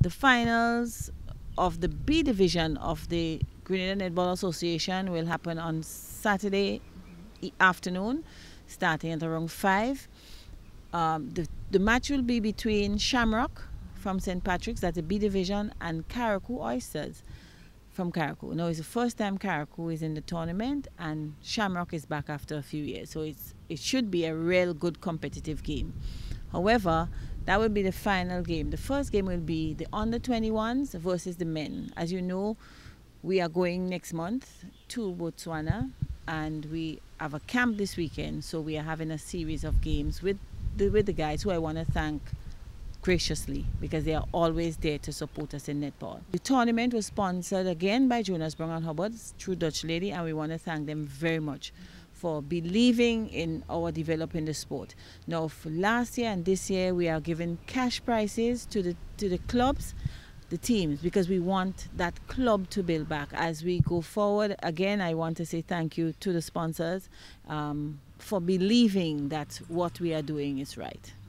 The finals of the B division of the Grenada Netball Association will happen on Saturday afternoon, starting at around 5. The match will be between Shamrock from St. Patrick's, that's the B division, and Carriacou Oysters from Carriacou. Now, it's the first time Carriacou is in the tournament, and Shamrock is back after a few years. So it should be a real good competitive game. However, that will be the final game. The first game will be the under-21s versus the men. As you know, we are going next month to Botswana, and we have a camp this weekend. So we are having a series of games with the guys, who I want to thank graciously, because they are always there to support us in netball. The tournament was sponsored again by Jonas Brown and Hubbard through Dutch Lady, and we want to thank them very much for believing in our developing the sport. Now, for last year and this year, we are giving cash prizes to the clubs, the teams, because we want that club to build back as we go forward. Again, I want to say thank you to the sponsors for believing that what we are doing is right.